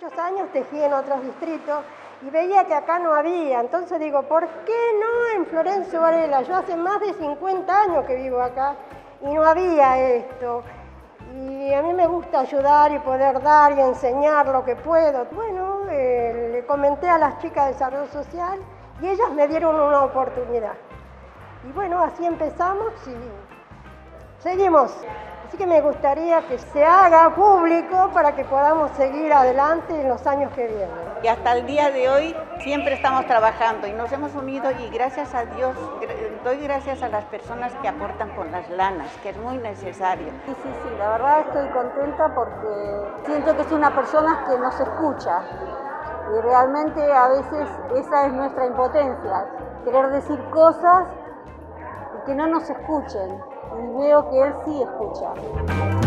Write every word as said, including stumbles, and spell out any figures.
Muchos años tejí en otros distritos y veía que acá no había, entonces digo, ¿por qué no en Florencio Varela? Yo hace más de cincuenta años que vivo acá y no había esto. Y a mí me gusta ayudar y poder dar y enseñar lo que puedo. Bueno, eh, le comenté a las chicas de desarrollo social y ellas me dieron una oportunidad. Y bueno, así empezamos y seguimos. Así que me gustaría que se haga público para que podamos seguir adelante en los años que vienen. Y hasta el día de hoy siempre estamos trabajando y nos hemos unido y gracias a Dios, doy gracias a las personas que aportan con las lanas, que es muy necesario. Sí, sí, sí, la verdad estoy contenta porque siento que es una persona que nos escucha y realmente a veces esa es nuestra impotencia, querer decir cosas y que no nos escuchen. Y veo que él sí escucha.